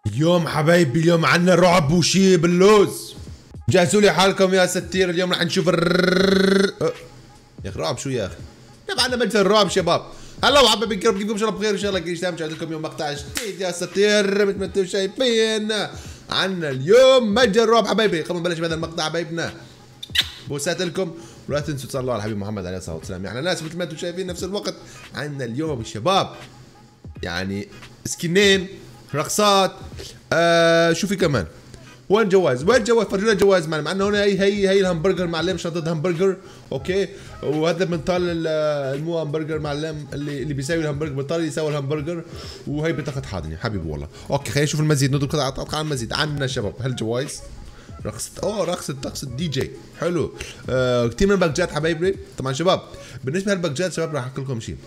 اليوم حبايبي اليوم عنا رعب وشي باللوز. جهزوا لي حالكم يا ستير. اليوم رح نشوف يا اخي رعب شو يا اخي؟ اليوم عنا مجلس الرعب شباب. هلا وحبايبي الكرام، كيفكم؟ ان شاء الله بخير، ان شاء الله كل شيء تمام. لكم يوم مقطع جديد يا ستير مثل ما انتم شايفين. عنا اليوم مجلس الرعب حبايبي. قبل ما نبلش بهذا المقطع حبايبنا بوسات لكم، ولا تنسوا تصلوا على الحبيب محمد عليه الصلاه والسلام. احنا ناس مثل ما انتم شايفين نفس الوقت. عنا اليوم الشباب يعني سكنين، رقصات، شو في كمان؟ وين جواز؟ وين جواز؟ فرجونا الجواز معلم. عندنا هنا هي الهمبرجر معلم، شنطة همبرجر، اوكي. وهذا بنطال المو همبرجر معلم، اللي بيساوي الهمبرجر بنطال يساوي الهمبرجر. وهي بطاقة حاضنة حبيبي والله. اوكي خلينا نشوف المزيد، ندخل على المزيد. عندنا شباب هالجواز رقصة رقصة دي جي حلو. كثير من الباكجات حبايبي. طبعا شباب بالنسبة للباكجات شباب راح احكي لكم شيء.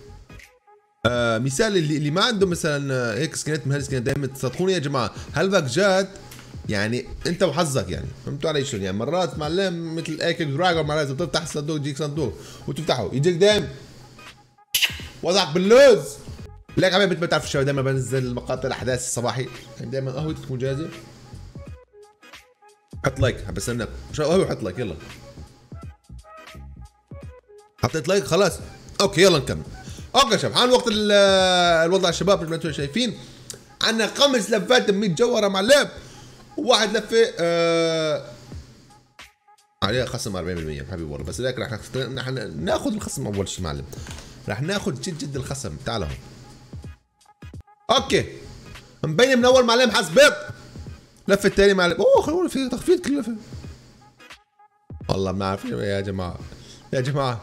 مثال اللي ما عنده مثلا هيك سكنات من هالسكنات، دائما تصدقوني يا جماعه هالباكجات يعني انت وحظك، يعني فهمتوا علي شلون؟ يعني مرات معلم مثل ايكك دراجون، مرات بتفتح الصندوق يجيك صندوق وتفتحه يجيك دايم وضعك باللوز. ليك حبايبي ما تعرفوا الشباب، دائما بنزل مقاطع الاحداث الصباحي، يعني دائما قهوتك تكون جاهزه. حط لايك، حب استناك شو قهوه، حط لايك يلا. حطيت لايك خلاص اوكي يلا نكمل. اوكي شباب حان وقت الوضع الشباب مثل ما انتم شايفين. عندنا 5 لفات ب 100 جوهره معلم، وواحد لفه عليها خصم 40% حبيبي والله. بس لكن راح ناخذ الخصم اول شيء معلم، راح ناخذ جد الخصم. تعال هون اوكي مبين من اول معلم حسبت. لفه الثانيه معلم، اوه خلونا في تخفيض كل لفه. والله ما اعرف يا جماعه يا جماعه.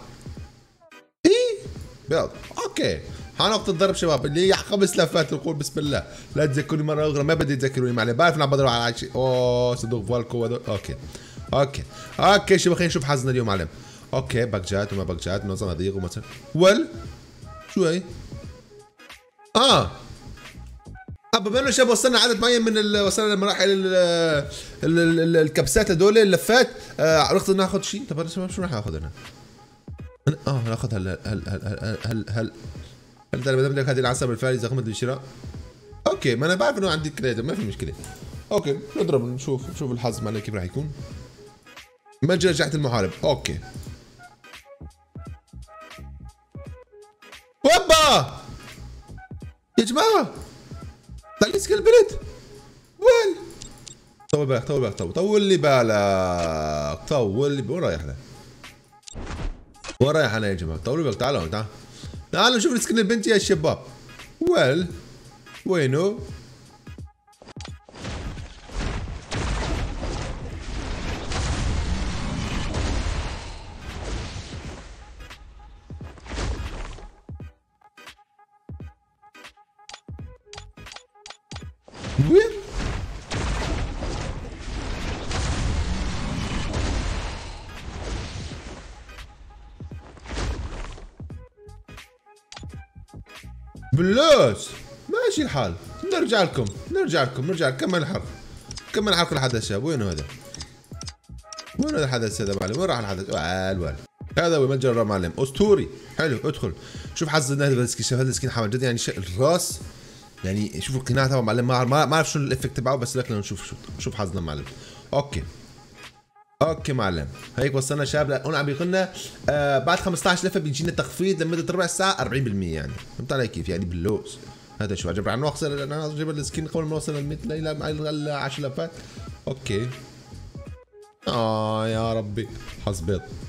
بيض اوكي. حان وقت الضرب شباب، اللي 5 لفات نقول بسم الله. لا تذكروني مره اخرى، ما بدي تذكروني معلم، بعرف اني عم بضرب على شيء. اوه صندوق فالكو اوكي شباب خلينا نشوف حظنا اليوم معلم. اوكي باكجات وما باكجات، منظمه ضيق ومثلا شو هي؟ بما انه شباب وصلنا عدد معين من وصلنا لمراحل الكبسات هذول اللفات. رحت ناخذ شيء. طب شو راح اخذ انا؟ ناخذ هل انت ما دام لك هذه العصب الفارزه قمت بالشراء. اوكي ما انا بعرف انه عندي كريدت، ما في مشكله. اوكي نضرب نشوف الحظ معنا كيف راح يكون. متجر جحت المحارب اوكي. هوبا يا جماعه طلع لي سكيل البنت. وين طول بالك طول لي بالك وين رايح انا؟ وين رايح انا يا جماعه؟ طولوا بالك. تعالوا تعالوا نشوف السكن البنت يا شباب. وينه؟ وين؟ باللوز ماشي الحال. نرجع لكم كمل الحلقه الحدث شباب. وين هذا الحدث هذا معلم؟ وين راح الحدث؟ هذا هو متجر الرعب معلم، اسطوري حلو. ادخل شوف حظنا. هذا السكين حمد جد يعني الراس، يعني شوفوا القناع تبعه معلم. ما اعرف شو الافكت تبعه، بس لكن نشوف شوف حظنا معلم. اوكي معلم هيك وصلنا شباب. هون عم بيقولنا بعد 15 لفه بيجينا تخفيض لمده ربع ساعه 40%. يعني فهمت علي كيف؟ يعني باللوز هذا شو عجب عن نوصل. انا اجيب السكين قبل ما نوصل الى 10 لفات. اوكي يا ربي حظ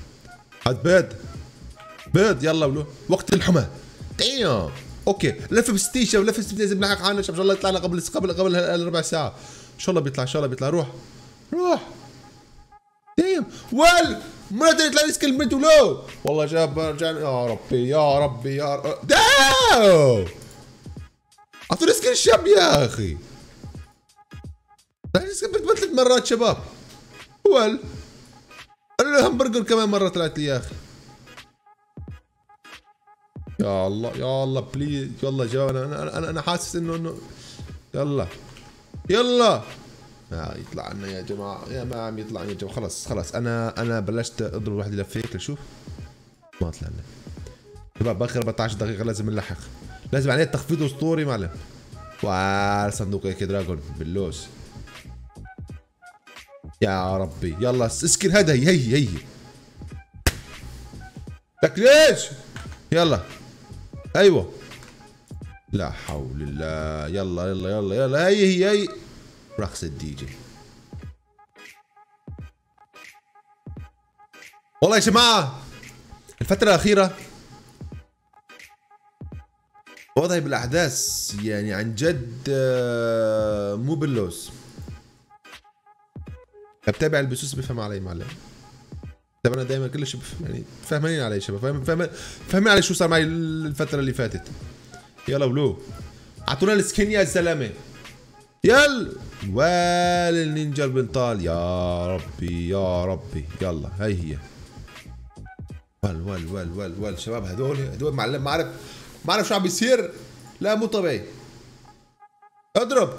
بيض يلا بلو وقت الحمى. دايم اوكي لفه ب60 شباب، لفه ب60 لازم نلحق حالنا شباب. ان شاء الله يطلعنا قبل الربع ساعه. ان شاء الله بيطلع روح دايم. ما يطلع لي سكيل البنت ولو والله شباب رجعنا. يا ربي داو اعطوني سكيل الشاب يا اخي. طلع لي سكيل البنت 3 مرات شباب. الهمبرجر كمان مره طلعت لي يا اخي. يا الله بليز يلا شباب. انا حاسس انه يلا يطلع عنا يا جماعه. يا ما عم يطلع يا جماعه. خلص انا بلشت اضرب واحد لفيت لشوف ما طلع لنا شباب. باخر 14 دقيقه لازم نلحق، لازم عليه تخفيض اسطوري معلم. صندوق هيك دراجون باللوز. يا ربي يلا اسكن هذا هي لك ليش؟ يلا ايوه لا حول الله. يلا هي رقص الدي جي. والله يا جماعة الفترة الأخيرة وضعي بالأحداث يعني عن جد مو باللوز. بتابع البثوث بفهم علي معلم. طب انا دايما كل شيء يعني فاهمين علي شباب، فاهمين علي شو صار معي الفترة اللي فاتت. يلا ولو اعطونا السكين يا زلمة. يلا والنينجا البنطال يا ربي يلا هي ول شباب هذول معلم ما اعرف شو عم بيصير. لا مو طبيعي. اضرب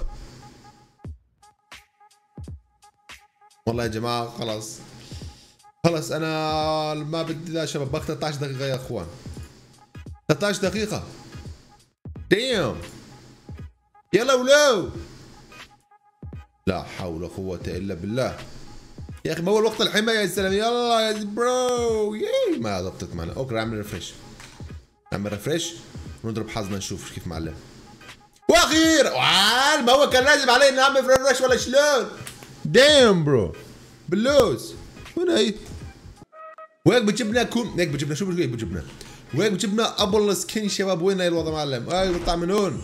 والله يا جماعة. خلص انا ما بدي. لا شباب باقي 13 دقيقة يا اخوان. 13 دقيقة ديم. يلا ولو لا حول ولا قوة الا بالله. يا اخي ما هو الوقت الحماية يا زلمة. يلا يا برو ما ضبطت معنا. اوكي اعمل ريفريش ونضرب حظنا نشوف كيف معلم. واخير ما هو كان لازم علي اني اعمل ريفريش ولا شلون؟ دايم برو باللوز. وين هي؟ وهيك بتجيبنا هيك بتجيبنا شو بتجيبنا؟ وهيك بتجيبنا ابل سكين شباب. وين هي الوضع معلم؟ بيطلع من هون.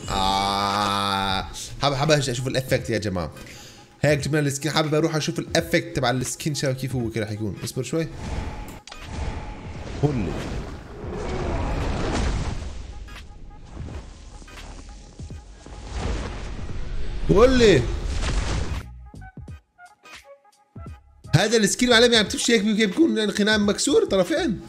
حابب اشوف الافكت يا جماعه. هيك جبنا السكين. حابب اروح اشوف الافكت تبع السكين شباب كيف هو كده راح يكون. اصبر شوي. قول لي هذا السكين معلم يعني بتمشي هيك بيكون انخنام مكسور طرفين.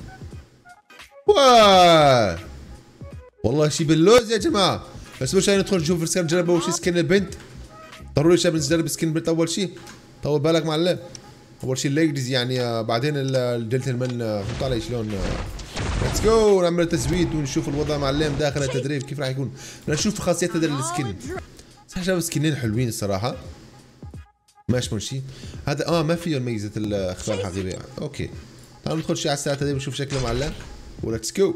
واه والله شي باللوز يا جماعه. بس مش ندخل نشوف السكين. نجرب اول شيء سكين البنت. ضروري شباب نجرب سكين البنت اول شيء. طول بالك معلم. اول شيء الليديز يعني بعدين الجنتلمان. فهمت علي شلون؟ ليتس جو نعمل تزويد ونشوف الوضع معلم داخل التدريب كيف راح يكون. نشوف خاصيات هذا السكين. صح شباب سكينين حلوين الصراحه. ماشي منشي هذا ما فيه ميزه الاخبار الحقيقيه. اوكي تعالوا ندخل شيء على الساعه دي ونشوف شكله معلم. وليتس جو.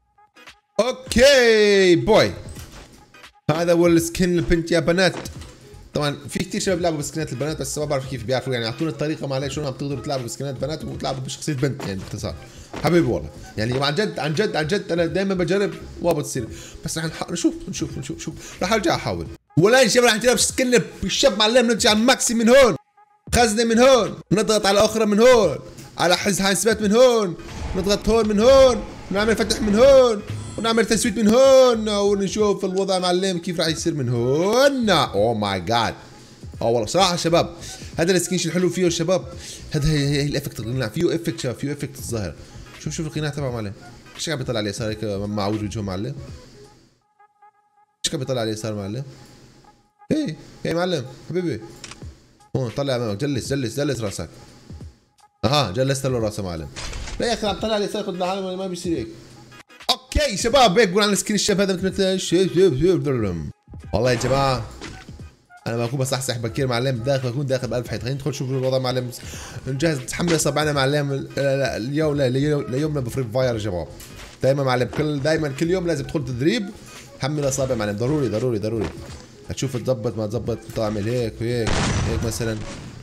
اوكي بوي هذا هو السكين البنت يا بنات. طبعا في كثير شباب بيلعبوا بسكنات البنات بس ما بعرف كيف بيعرفوا يعني. اعطونا الطريقه معلش شلون عم تقدروا تلعبوا بسكنات بنات وتلعبوا بشخصيه بنت يعني باختصار. حبيبي والله يعني عن جد انا دائما بجرب وما بتصير. بس رح نشوف رح ارجع احاول. ولا شباب رح نجرب سكن بالشب معلم. نرجع على الماكسي من هون. خزنه من هون. نضغط على اخرى من هون. على حسبات من هون. نضغط هون من هون. نعمل فتح من هون. ونعمل تسويت من هون ونشوف الوضع معلم كيف راح يصير من هون. اوه ماي جاد. والله صراحه شباب هذا السكين الحلو فيه شباب. هذا هي الافكت اللي فيه افكت شباب. فيه افكت الظاهر. شوف القناع تبعه معلم. ايش قاعد بيطلع على اليسار هيك مع وجهه معلم؟ ايش قاعد بيطلع على اليسار معلم؟ هي معلم حبيبي. هون طلع امامك. جلس راسك. جلست له راسه معلم. لا يا اخي عم طلع على اليسار خذ معلم ما بيصير هيك. اوكي شباب هيك بقول عن السكين الشاب هذا مثل والله يا جماعه انا بكون بصحصح بكير معلم. بكون داخل ب1000 حيط. خلينا ندخل نشوف الوضع معلم. نجهز نتحمل اصابعنا معلم. اليوم ليومنا بفري فاير يا شباب. دائما معلم كل يوم لازم تدخل تدريب. حمل اصابع معلم ضروري. هتشوف تظبط ما تظبط. تعمل هيك وهيك. هيك مثلا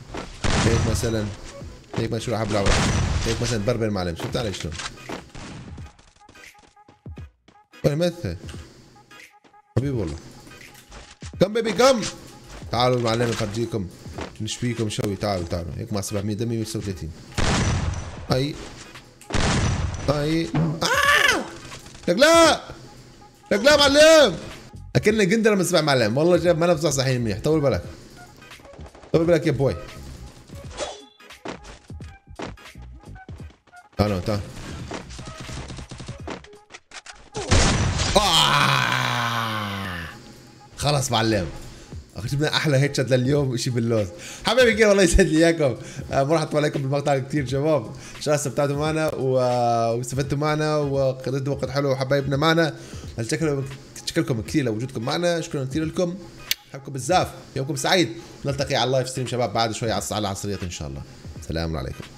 شو راح بلعب. هيك مثلا بربر معلم. شفت علي شلون؟ وين مثل حبيبي والله. كم بيبي كم. تعالوا معلم نفرجيكم نشفيكم شوي. تعالوا هيك مع 700 دمي 136. هاي لك لا معلم. اكلنا جندر من 7 معلم. والله جاب ما نفس صحيح منيح. طول بالك يا بوي. تعال خلص معلم. جبنا احلى هيد شوت لليوم شيء باللوز. حبايبي كده والله يسعد لي اياكم. مرحبا عليكم بالمقطع كثير شباب. ان شاء الله استمتعتوا معنا واستفدتوا معنا وقضيتوا وقت حلو حبايبنا معنا. شكرا لكم كثير لوجودكم معنا. شكرا كثير لكم. بحبكم بزاف، يومكم سعيد. نلتقي على اللايف ستريم شباب بعد شوي على الساعة العصرية ان شاء الله. سلام عليكم.